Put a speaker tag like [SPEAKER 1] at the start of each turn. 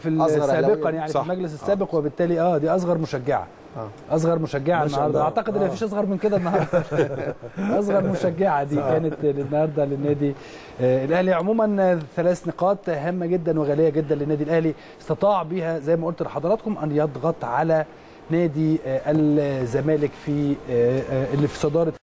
[SPEAKER 1] سابقا يعني في المجلس السابق، وبالتالي دي اصغر مشجعه. اصغر مشجعه النهارده، اعتقد ان مفيش اصغر من كده النهارده. اصغر مشجعه دي كانت النهارده للنادي الاهلي. عموما 3 نقاط هامه جدا وغاليه جدا للنادي الاهلي، استطاع بها زي ما قلت لحضراتكم ان يضغط على نادي الزمالك في اللي في صداره